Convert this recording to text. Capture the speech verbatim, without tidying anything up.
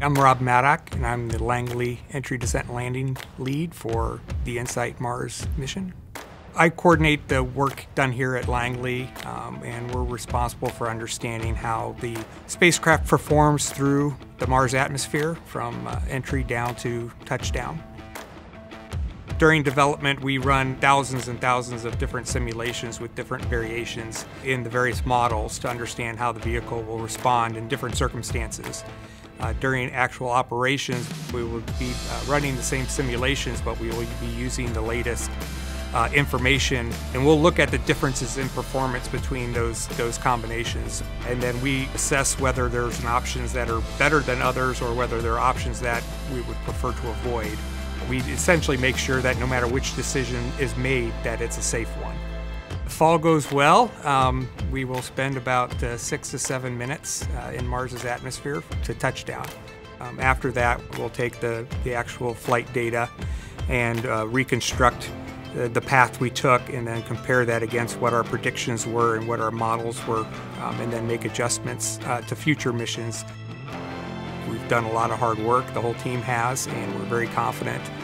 I'm Rob Maddock, and I'm the Langley Entry, Descent, and Landing Lead for the InSight Mars mission. I coordinate the work done here at Langley, um, and we're responsible for understanding how the spacecraft performs through the Mars atmosphere from uh, entry down to touchdown. During development, we run thousands and thousands of different simulations with different variations in the various models to understand how the vehicle will respond in different circumstances. Uh, during actual operations, we will be uh, running the same simulations, but we will be using the latest uh, information, and we'll look at the differences in performance between those, those combinations. And then we assess whether there's an options that are better than others or whether there are options that we would prefer to avoid. We essentially make sure that no matter which decision is made, that it's a safe one. If all goes well, um, we will spend about uh, six to seven minutes uh, in Mars's atmosphere to touchdown. Um, after that, we'll take the, the actual flight data and uh, reconstruct the, the path we took, and then compare that against what our predictions were and what our models were, um, and then make adjustments uh, to future missions. We've done a lot of hard work, the whole team has, and we're very confident